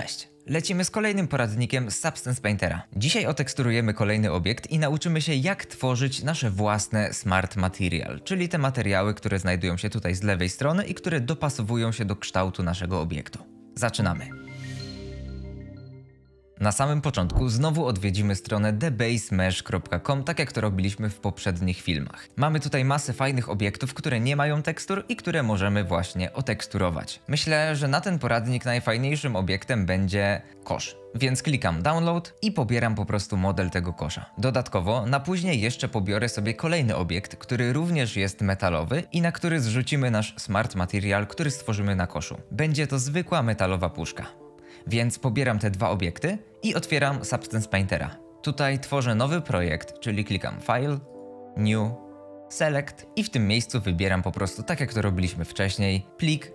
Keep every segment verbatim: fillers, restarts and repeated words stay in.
Cześć! Lecimy z kolejnym poradnikiem z Substance Paintera. Dzisiaj oteksturujemy kolejny obiekt i nauczymy się, jak tworzyć nasze własne Smart Material, czyli te materiały, które znajdują się tutaj z lewej strony i które dopasowują się do kształtu naszego obiektu. Zaczynamy! Na samym początku znowu odwiedzimy stronę the base mesh kropka com, tak jak to robiliśmy w poprzednich filmach. Mamy tutaj masę fajnych obiektów, które nie mają tekstur i które możemy właśnie oteksturować. Myślę, że na ten poradnik najfajniejszym obiektem będzie kosz. Więc klikam download i pobieram po prostu model tego kosza. Dodatkowo na później jeszcze pobiorę sobie kolejny obiekt, który również jest metalowy i na który zrzucimy nasz Smart Material, który stworzymy na koszu. Będzie to zwykła metalowa puszka. Więc pobieram te dwa obiekty i otwieram Substance Paintera. Tutaj tworzę nowy projekt, czyli klikam File, New, Select i w tym miejscu wybieram po prostu, tak jak to robiliśmy wcześniej,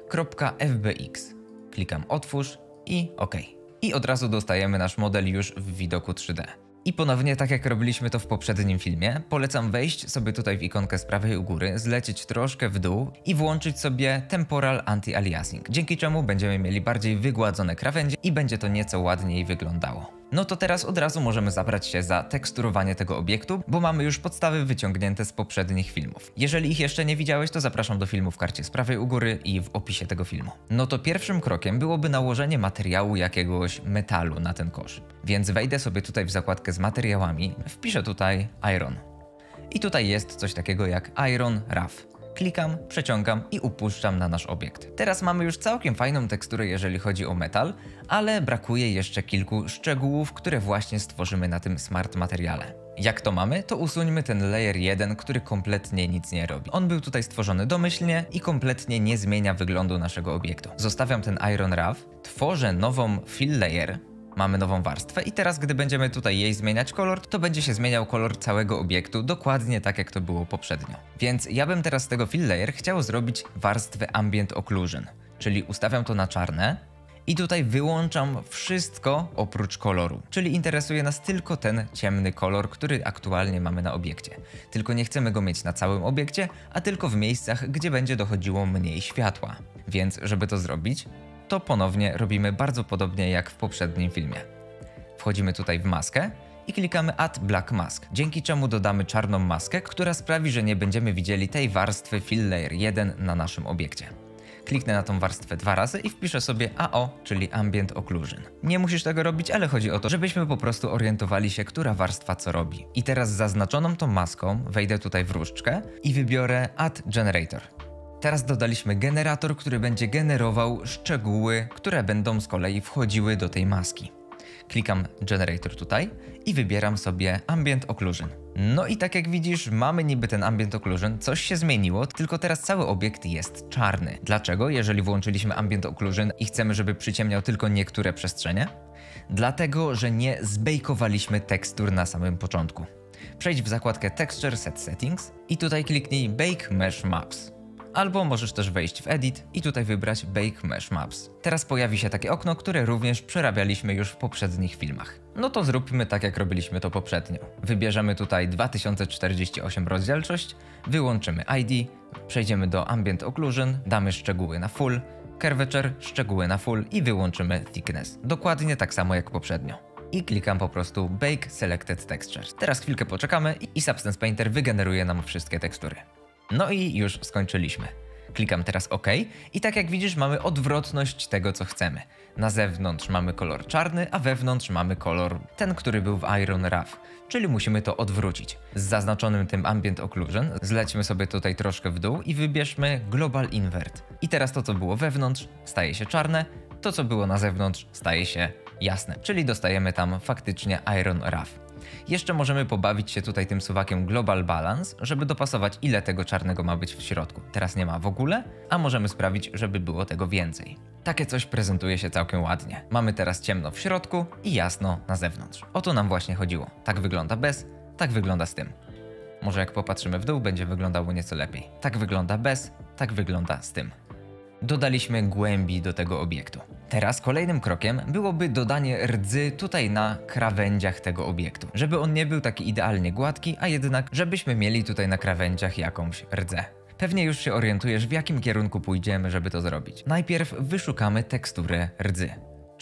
plik.fbx. Klikam Otwórz i OK. I od razu dostajemy nasz model już w widoku trzy D. I ponownie, tak jak robiliśmy to w poprzednim filmie, polecam wejść sobie tutaj w ikonkę z prawej u góry, zlecieć troszkę w dół i włączyć sobie Temporal Anti-Aliasing, dzięki czemu będziemy mieli bardziej wygładzone krawędzie i będzie to nieco ładniej wyglądało. No to teraz od razu możemy zabrać się za teksturowanie tego obiektu, bo mamy już podstawy wyciągnięte z poprzednich filmów. Jeżeli ich jeszcze nie widziałeś, to zapraszam do filmu w karcie z prawej u góry i w opisie tego filmu. No to pierwszym krokiem byłoby nałożenie materiału jakiegoś metalu na ten kosz. Więc wejdę sobie tutaj w zakładkę z materiałami, wpiszę tutaj Iron. I tutaj jest coś takiego jak Iron Rough. Klikam, przeciągam i upuszczam na nasz obiekt. Teraz mamy już całkiem fajną teksturę, jeżeli chodzi o metal, ale brakuje jeszcze kilku szczegółów, które właśnie stworzymy na tym Smart Materiale. Jak to mamy, to usuńmy ten layer jeden, który kompletnie nic nie robi. On był tutaj stworzony domyślnie i kompletnie nie zmienia wyglądu naszego obiektu. Zostawiam ten Iron Rough, tworzę nową Fill Layer. Mamy nową warstwę i teraz, gdy będziemy tutaj jej zmieniać kolor, to będzie się zmieniał kolor całego obiektu, dokładnie tak jak to było poprzednio. Więc ja bym teraz z tego Fill Layer chciał zrobić warstwę Ambient Occlusion, czyli ustawiam to na czarne i tutaj wyłączam wszystko oprócz koloru, czyli interesuje nas tylko ten ciemny kolor, który aktualnie mamy na obiekcie. Tylko nie chcemy go mieć na całym obiekcie, a tylko w miejscach, gdzie będzie dochodziło mniej światła. Więc żeby to zrobić, to ponownie robimy bardzo podobnie jak w poprzednim filmie. Wchodzimy tutaj w maskę i klikamy Add Black Mask, dzięki czemu dodamy czarną maskę, która sprawi, że nie będziemy widzieli tej warstwy Fill Layer jeden na naszym obiekcie. Kliknę na tą warstwę dwa razy i wpiszę sobie A O, czyli Ambient Occlusion. Nie musisz tego robić, ale chodzi o to, żebyśmy po prostu orientowali się, która warstwa co robi. I teraz z zaznaczoną tą maską wejdę tutaj w różdżkę i wybiorę Add Generator. Teraz dodaliśmy generator, który będzie generował szczegóły, które będą z kolei wchodziły do tej maski. Klikam Generator tutaj i wybieram sobie Ambient Occlusion. No i tak jak widzisz, mamy niby ten Ambient Occlusion, coś się zmieniło, tylko teraz cały obiekt jest czarny. Dlaczego, jeżeli włączyliśmy Ambient Occlusion i chcemy, żeby przyciemniał tylko niektóre przestrzenie? Dlatego, że nie zbejkowaliśmy tekstur na samym początku. Przejdź w zakładkę Texture Set Settings i tutaj kliknij Bake Mesh Maps. Albo możesz też wejść w Edit i tutaj wybrać Bake Mesh Maps. Teraz pojawi się takie okno, które również przerabialiśmy już w poprzednich filmach. No to zróbmy tak, jak robiliśmy to poprzednio. Wybierzemy tutaj dwa tysiące czterdzieści osiem rozdzielczość, wyłączymy I D, przejdziemy do Ambient Occlusion, damy szczegóły na Full, Curvature, szczegóły na Full i wyłączymy Thickness. Dokładnie tak samo jak poprzednio. I klikam po prostu Bake Selected Textures. Teraz chwilkę poczekamy i Substance Painter wygeneruje nam wszystkie tekstury. No i już skończyliśmy. Klikam teraz OK i tak jak widzisz, mamy odwrotność tego, co chcemy. Na zewnątrz mamy kolor czarny, a wewnątrz mamy kolor ten, który był w Iron Rough, czyli musimy to odwrócić. Z zaznaczonym tym Ambient Occlusion zlećmy sobie tutaj troszkę w dół i wybierzmy Global Invert. I teraz to, co było wewnątrz, staje się czarne, to, co było na zewnątrz, staje się jasne, czyli dostajemy tam faktycznie Iron Rough. Jeszcze możemy pobawić się tutaj tym suwakiem Global Balance, żeby dopasować, ile tego czarnego ma być w środku. Teraz nie ma w ogóle, a możemy sprawić, żeby było tego więcej. Takie coś prezentuje się całkiem ładnie. Mamy teraz ciemno w środku i jasno na zewnątrz. O to nam właśnie chodziło. Tak wygląda bez, tak wygląda z tym. Może jak popatrzymy w dół, będzie wyglądało nieco lepiej. Tak wygląda bez, tak wygląda z tym. Dodaliśmy głębi do tego obiektu. Teraz kolejnym krokiem byłoby dodanie rdzy tutaj na krawędziach tego obiektu, żeby on nie był taki idealnie gładki, a jednak żebyśmy mieli tutaj na krawędziach jakąś rdzę. Pewnie już się orientujesz, w jakim kierunku pójdziemy, żeby to zrobić. Najpierw wyszukamy teksturę rdzy, czyli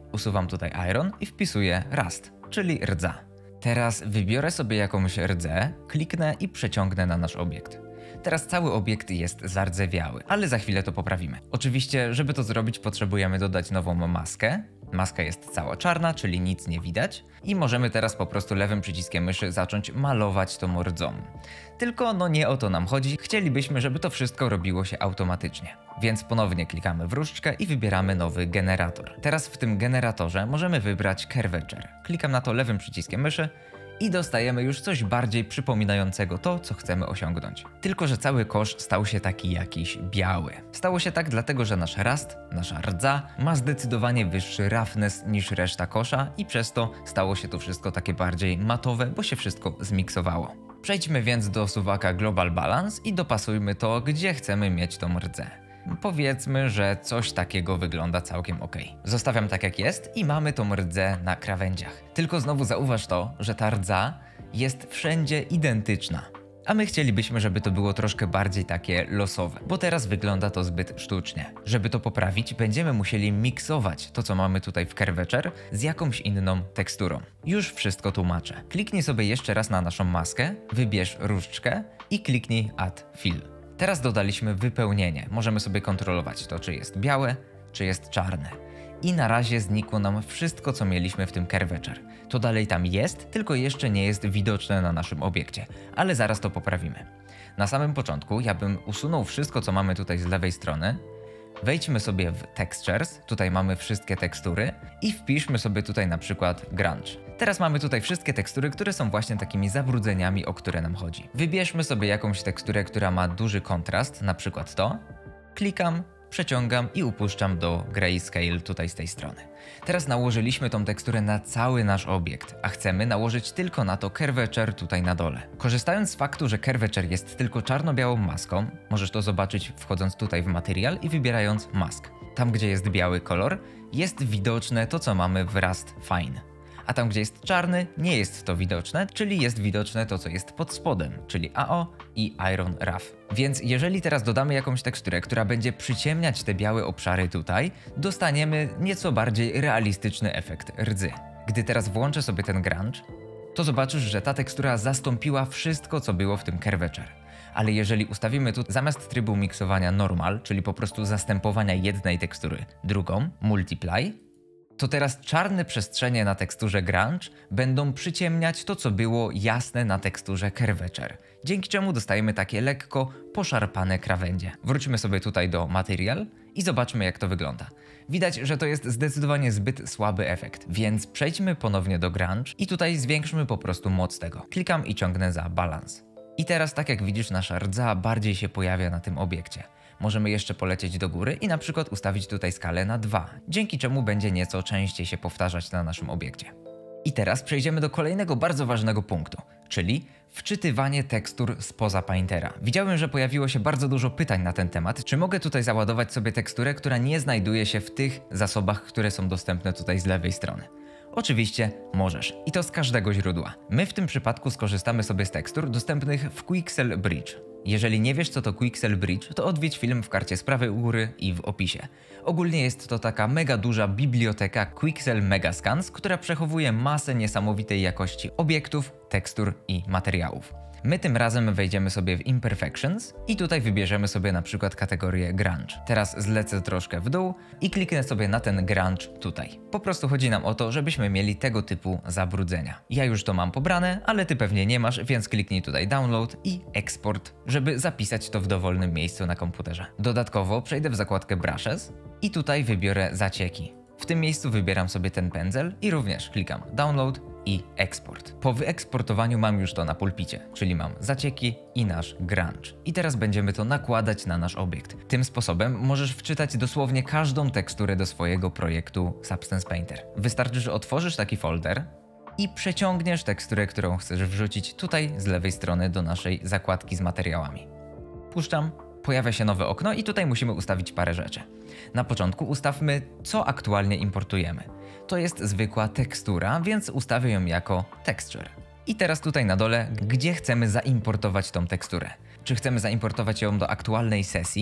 Usuwam tutaj iron i wpisuję rust, czyli rdza. Teraz wybiorę sobie jakąś rdzę, kliknę i przeciągnę na nasz obiekt. Teraz cały obiekt jest zardzewiały, ale za chwilę to poprawimy. Oczywiście, żeby to zrobić, potrzebujemy dodać nową maskę. Maska jest cała czarna, czyli nic nie widać. I możemy teraz po prostu lewym przyciskiem myszy zacząć malować tą rdzą. Tylko no nie o to nam chodzi, chcielibyśmy, żeby to wszystko robiło się automatycznie. Więc ponownie klikamy w różdżkę i wybieramy nowy generator. Teraz w tym generatorze możemy wybrać Curvature. Klikam na to lewym przyciskiem myszy i dostajemy już coś bardziej przypominającego to, co chcemy osiągnąć. Tylko że cały kosz stał się taki jakiś biały. Stało się tak dlatego, że nasz rust, nasza rdza ma zdecydowanie wyższy roughness niż reszta kosza i przez to stało się to wszystko takie bardziej matowe, bo się wszystko zmiksowało. Przejdźmy więc do suwaka Global Balance i dopasujmy to, gdzie chcemy mieć tą rdzę. Powiedzmy, że coś takiego wygląda całkiem ok. Zostawiam tak jak jest i mamy tą rdzę na krawędziach. Tylko znowu zauważ to, że ta rdza jest wszędzie identyczna. A my chcielibyśmy, żeby to było troszkę bardziej takie losowe, bo teraz wygląda to zbyt sztucznie. Żeby to poprawić, będziemy musieli miksować to, co mamy tutaj w Curvature, z jakąś inną teksturą. Już wszystko tłumaczę. Kliknij sobie jeszcze raz na naszą maskę, wybierz różdżkę i kliknij Add Fill. Teraz dodaliśmy wypełnienie. Możemy sobie kontrolować to, czy jest białe, czy jest czarne. I na razie znikło nam wszystko, co mieliśmy w tym Curvature. To dalej tam jest, tylko jeszcze nie jest widoczne na naszym obiekcie. Ale zaraz to poprawimy. Na samym początku ja bym usunął wszystko, co mamy tutaj z lewej strony. Wejdźmy sobie w Textures, tutaj mamy wszystkie tekstury i wpiszmy sobie tutaj na przykład grunge. Teraz mamy tutaj wszystkie tekstury, które są właśnie takimi zabrudzeniami, o które nam chodzi. Wybierzmy sobie jakąś teksturę, która ma duży kontrast, na przykład to. Klikam, przeciągam i upuszczam do grayscale tutaj z tej strony. Teraz nałożyliśmy tą teksturę na cały nasz obiekt, a chcemy nałożyć tylko na to Curvature tutaj na dole. Korzystając z faktu, że Curvature jest tylko czarno-białą maską, możesz to zobaczyć wchodząc tutaj w Material i wybierając Mask. Tam, gdzie jest biały kolor, jest widoczne to, co mamy w Rust Fine. A tam, gdzie jest czarny, nie jest to widoczne, czyli jest widoczne to, co jest pod spodem, czyli A O i Iron Rough. Więc jeżeli teraz dodamy jakąś teksturę, która będzie przyciemniać te białe obszary tutaj, dostaniemy nieco bardziej realistyczny efekt rdzy. Gdy teraz włączę sobie ten grunge, to zobaczysz, że ta tekstura zastąpiła wszystko, co było w tym Curvature. Ale jeżeli ustawimy tu zamiast trybu miksowania normal, czyli po prostu zastępowania jednej tekstury drugą, multiply, to teraz czarne przestrzenie na teksturze grunge będą przyciemniać to, co było jasne na teksturze Curvature, dzięki czemu dostajemy takie lekko poszarpane krawędzie. Wróćmy sobie tutaj do Material i zobaczmy, jak to wygląda. Widać, że to jest zdecydowanie zbyt słaby efekt, więc przejdźmy ponownie do grunge i tutaj zwiększmy po prostu moc tego. Klikam i ciągnę za balans. I teraz, tak jak widzisz, nasza rdza bardziej się pojawia na tym obiekcie. Możemy jeszcze polecieć do góry i na przykład ustawić tutaj skalę na dwa, dzięki czemu będzie nieco częściej się powtarzać na naszym obiekcie. I teraz przejdziemy do kolejnego bardzo ważnego punktu, czyli wczytywanie tekstur spoza Paintera. Widziałem, że pojawiło się bardzo dużo pytań na ten temat, czy mogę tutaj załadować sobie teksturę, która nie znajduje się w tych zasobach, które są dostępne tutaj z lewej strony. Oczywiście możesz i to z każdego źródła. My w tym przypadku skorzystamy sobie z tekstur dostępnych w Quixel Bridge. Jeżeli nie wiesz, co to Quixel Bridge, to odwiedź film w karcie z prawej u góry i w opisie. Ogólnie jest to taka mega duża biblioteka Quixel Megascans, która przechowuje masę niesamowitej jakości obiektów, tekstur i materiałów. My tym razem wejdziemy sobie w Imperfections i tutaj wybierzemy sobie na przykład kategorię Grunge. Teraz zlecę troszkę w dół i kliknę sobie na ten Grunge tutaj. Po prostu chodzi nam o to, żebyśmy mieli tego typu zabrudzenia. Ja już to mam pobrane, ale ty pewnie nie masz, więc kliknij tutaj Download i Export, żeby zapisać to w dowolnym miejscu na komputerze. Dodatkowo przejdę w zakładkę Brushes i tutaj wybiorę zacieki. W tym miejscu wybieram sobie ten pędzel i również klikam Download i Export. Po wyeksportowaniu mam już to na pulpicie, czyli mam zacieki i nasz grunge. I teraz będziemy to nakładać na nasz obiekt. Tym sposobem możesz wczytać dosłownie każdą teksturę do swojego projektu Substance Painter. Wystarczy, że otworzysz taki folder i przeciągniesz teksturę, którą chcesz wrzucić tutaj z lewej strony do naszej zakładki z materiałami. Puszczam. Pojawia się nowe okno i tutaj musimy ustawić parę rzeczy. Na początku ustawmy, co aktualnie importujemy. To jest zwykła tekstura, więc ustawię ją jako texture. I teraz tutaj na dole, gdzie chcemy zaimportować tą teksturę. Czy chcemy zaimportować ją do aktualnej sesji,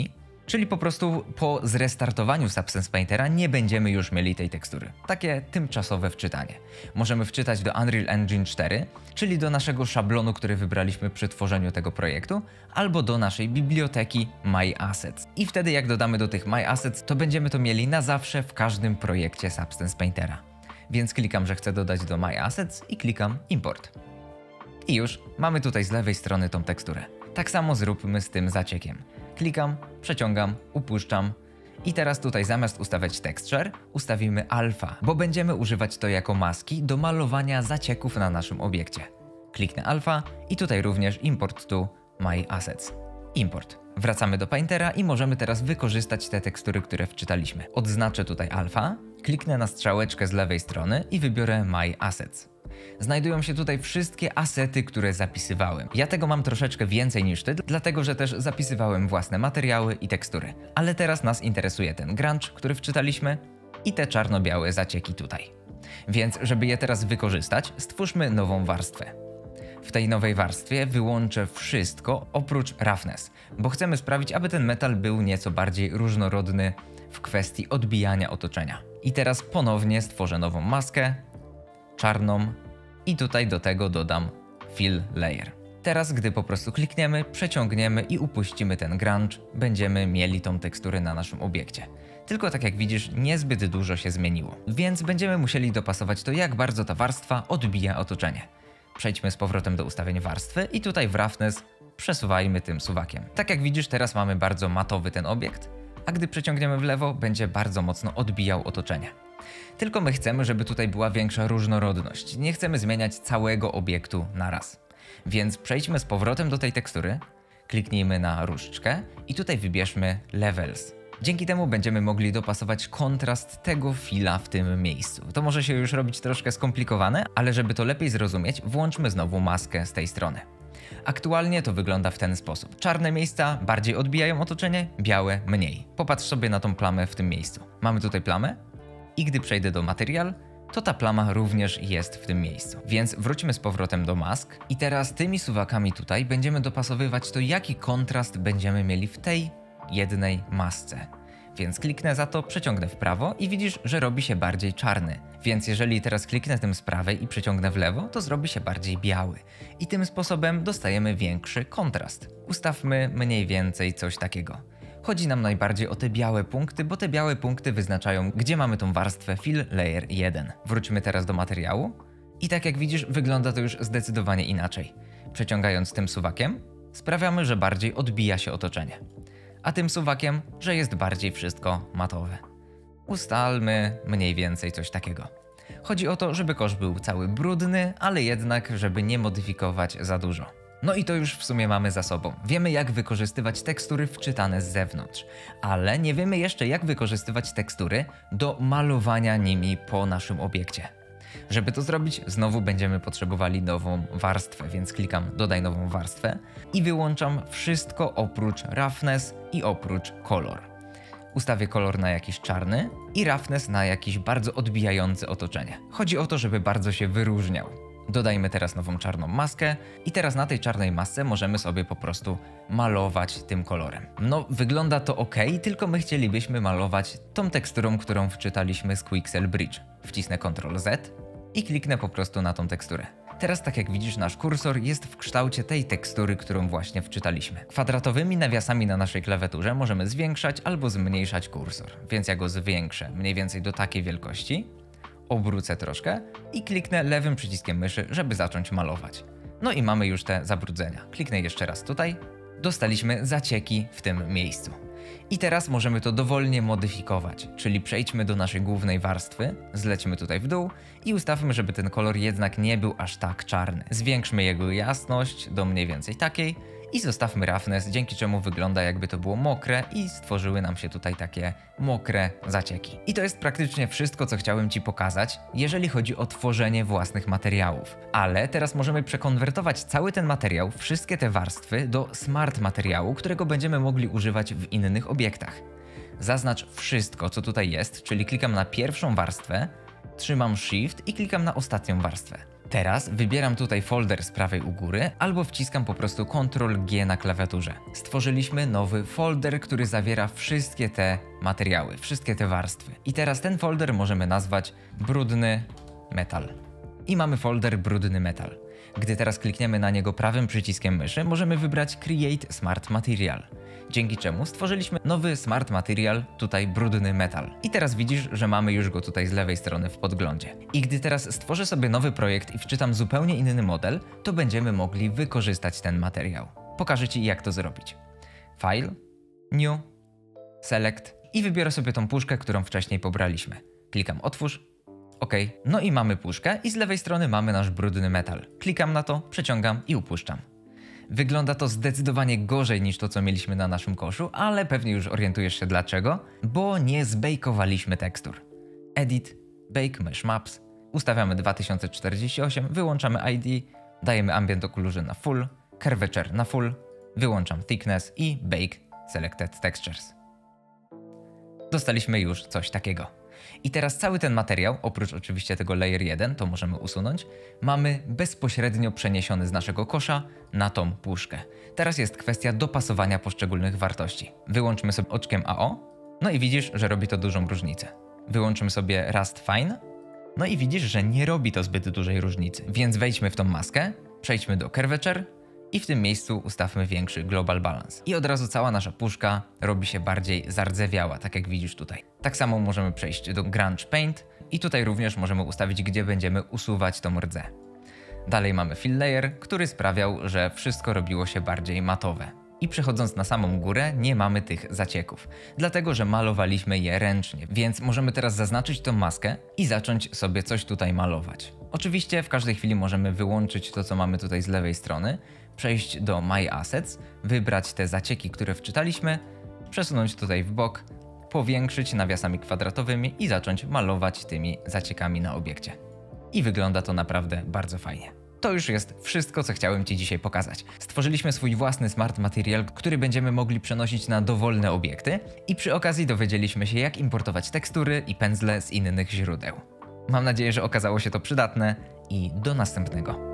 Czyli po prostu po zrestartowaniu Substance Paintera nie będziemy już mieli tej tekstury. Takie tymczasowe wczytanie. Możemy wczytać do Unreal Engine cztery, czyli do naszego szablonu, który wybraliśmy przy tworzeniu tego projektu, albo do naszej biblioteki My Assets. I wtedy jak dodamy do tych My Assets, to będziemy to mieli na zawsze w każdym projekcie Substance Paintera. Więc klikam, że chcę dodać do My Assets i klikam Import. I już mamy tutaj z lewej strony tą teksturę. Tak samo zróbmy z tym zaciekiem. Klikam, przeciągam, upuszczam i teraz tutaj zamiast ustawiać texture, ustawimy alpha, bo będziemy używać to jako maski do malowania zacieków na naszym obiekcie. Kliknę alpha i tutaj również import to My Assets. Import. Wracamy do Paintera i możemy teraz wykorzystać te tekstury, które wczytaliśmy. Odznaczę tutaj alpha, kliknę na strzałeczkę z lewej strony i wybiorę My Assets. Znajdują się tutaj wszystkie asety, które zapisywałem. Ja tego mam troszeczkę więcej niż ty, dlatego że też zapisywałem własne materiały i tekstury. Ale teraz nas interesuje ten grunge, który wczytaliśmy i te czarno-białe zacieki tutaj. Więc żeby je teraz wykorzystać, stwórzmy nową warstwę. W tej nowej warstwie wyłączę wszystko oprócz roughness, bo chcemy sprawić, aby ten metal był nieco bardziej różnorodny w kwestii odbijania otoczenia. I teraz ponownie stworzę nową maskę, czarną i tutaj do tego dodam Fill Layer. Teraz gdy po prostu klikniemy, przeciągniemy i upuścimy ten grunge, będziemy mieli tą teksturę na naszym obiekcie. Tylko tak jak widzisz, niezbyt dużo się zmieniło, więc będziemy musieli dopasować to, jak bardzo ta warstwa odbija otoczenie. Przejdźmy z powrotem do ustawień warstwy i tutaj w roughness przesuwajmy tym suwakiem. Tak jak widzisz, teraz mamy bardzo matowy ten obiekt, a gdy przeciągniemy w lewo, będzie bardzo mocno odbijał otoczenie. Tylko my chcemy, żeby tutaj była większa różnorodność. Nie chcemy zmieniać całego obiektu naraz. Więc przejdźmy z powrotem do tej tekstury, kliknijmy na różdżkę i tutaj wybierzmy Levels. Dzięki temu będziemy mogli dopasować kontrast tego fila w tym miejscu. To może się już robić troszkę skomplikowane, ale żeby to lepiej zrozumieć, włączmy znowu maskę z tej strony. Aktualnie to wygląda w ten sposób. Czarne miejsca bardziej odbijają otoczenie, białe mniej. Popatrz sobie na tą plamę w tym miejscu. Mamy tutaj plamę i gdy przejdę do Material, to ta plama również jest w tym miejscu. Więc wróćmy z powrotem do mask i teraz tymi suwakami tutaj będziemy dopasowywać to, jaki kontrast będziemy mieli w tej jednej masce. Więc kliknę za to, przeciągnę w prawo i widzisz, że robi się bardziej czarny. Więc jeżeli teraz kliknę tym z prawej i przeciągnę w lewo, to zrobi się bardziej biały. I tym sposobem dostajemy większy kontrast. Ustawmy mniej więcej coś takiego. Chodzi nam najbardziej o te białe punkty, bo te białe punkty wyznaczają, gdzie mamy tą warstwę Fill Layer jeden. Wróćmy teraz do materiału i tak jak widzisz, wygląda to już zdecydowanie inaczej. Przeciągając tym suwakiem, sprawiamy, że bardziej odbija się otoczenie. A tym suwakiem, że jest bardziej wszystko matowe. Ustalmy mniej więcej coś takiego. Chodzi o to, żeby kosz był cały brudny, ale jednak, żeby nie modyfikować za dużo. No i to już w sumie mamy za sobą. Wiemy, jak wykorzystywać tekstury wczytane z zewnątrz, ale nie wiemy jeszcze, jak wykorzystywać tekstury do malowania nimi po naszym obiekcie. Żeby to zrobić, znowu będziemy potrzebowali nową warstwę, więc klikam dodaj nową warstwę i wyłączam wszystko oprócz roughness i oprócz kolor. Ustawię kolor na jakiś czarny i roughness na jakiś bardzo odbijający otoczenie. Chodzi o to, żeby bardzo się wyróżniał. Dodajmy teraz nową czarną maskę i teraz na tej czarnej masce możemy sobie po prostu malować tym kolorem. No wygląda to ok, tylko my chcielibyśmy malować tą teksturą, którą wczytaliśmy z Quixel Bridge. Wcisnę kontrol Z i kliknę po prostu na tą teksturę. Teraz tak jak widzisz, nasz kursor jest w kształcie tej tekstury, którą właśnie wczytaliśmy. Kwadratowymi nawiasami na naszej klawiaturze możemy zwiększać albo zmniejszać kursor, więc ja go zwiększę mniej więcej do takiej wielkości. Obrócę troszkę i kliknę lewym przyciskiem myszy, żeby zacząć malować. No i mamy już te zabrudzenia. Kliknę jeszcze raz tutaj. Dostaliśmy zacieki w tym miejscu. I teraz możemy to dowolnie modyfikować, czyli przejdźmy do naszej głównej warstwy, zlećmy tutaj w dół i ustawmy, żeby ten kolor jednak nie był aż tak czarny. Zwiększmy jego jasność do mniej więcej takiej i zostawmy roughness, dzięki czemu wygląda, jakby to było mokre i stworzyły nam się tutaj takie mokre zacieki. I to jest praktycznie wszystko, co chciałem Ci pokazać, jeżeli chodzi o tworzenie własnych materiałów. Ale teraz możemy przekonwertować cały ten materiał, wszystkie te warstwy do smart materiału, którego będziemy mogli używać w innych obiektach. Zaznacz wszystko, co tutaj jest, czyli klikam na pierwszą warstwę, trzymam Shift i klikam na ostatnią warstwę. Teraz wybieram tutaj folder z prawej u góry albo wciskam po prostu kontrol G na klawiaturze. Stworzyliśmy nowy folder, który zawiera wszystkie te materiały, wszystkie te warstwy. I teraz ten folder możemy nazwać brudny metal. I mamy folder brudny metal. Gdy teraz klikniemy na niego prawym przyciskiem myszy, możemy wybrać Create Smart Material. Dzięki czemu stworzyliśmy nowy Smart Material, tutaj brudny metal. I teraz widzisz, że mamy już go tutaj z lewej strony w podglądzie. I gdy teraz stworzę sobie nowy projekt i wczytam zupełnie inny model, to będziemy mogli wykorzystać ten materiał. Pokażę Ci, jak to zrobić. File, New, Select i wybiorę sobie tą puszkę, którą wcześniej pobraliśmy. Klikam Otwórz. OK, no i mamy puszkę i z lewej strony mamy nasz brudny metal. Klikam na to, przeciągam i upuszczam. Wygląda to zdecydowanie gorzej niż to, co mieliśmy na naszym koszu, ale pewnie już orientujesz się dlaczego, bo nie zbejkowaliśmy tekstur. Edit, Bake Mesh Maps, ustawiamy dwa tysiące czterdzieści osiem, wyłączamy I D, dajemy Ambient Occlusion na Full, Curvature na Full, wyłączam Thickness i Bake Selected Textures. Dostaliśmy już coś takiego. I teraz cały ten materiał, oprócz oczywiście tego layer jeden, to możemy usunąć, mamy bezpośrednio przeniesiony z naszego kosza na tą puszkę. Teraz jest kwestia dopasowania poszczególnych wartości. Wyłączmy sobie oczkiem A O, no i widzisz, że robi to dużą różnicę. Wyłączymy sobie Rust Fine, no i widzisz, że nie robi to zbyt dużej różnicy. Więc wejdźmy w tą maskę, przejdźmy do Curvature i w tym miejscu ustawmy większy Global Balance. I od razu cała nasza puszka robi się bardziej zardzewiała, tak jak widzisz tutaj. Tak samo możemy przejść do Grunge Paint i tutaj również możemy ustawić, gdzie będziemy usuwać tą rdzę. Dalej mamy Fill Layer, który sprawiał, że wszystko robiło się bardziej matowe. I przechodząc na samą górę nie mamy tych zacieków, dlatego że malowaliśmy je ręcznie, więc możemy teraz zaznaczyć tą maskę i zacząć sobie coś tutaj malować. Oczywiście w każdej chwili możemy wyłączyć to, co mamy tutaj z lewej strony, przejść do My Assets, wybrać te zacieki, które wczytaliśmy, przesunąć tutaj w bok, powiększyć nawiasami kwadratowymi i zacząć malować tymi zaciekami na obiekcie. I wygląda to naprawdę bardzo fajnie. To już jest wszystko, co chciałem Ci dzisiaj pokazać. Stworzyliśmy swój własny Smart Material, który będziemy mogli przenosić na dowolne obiekty i przy okazji dowiedzieliśmy się, jak importować tekstury i pędzle z innych źródeł. Mam nadzieję, że okazało się to przydatne i do następnego.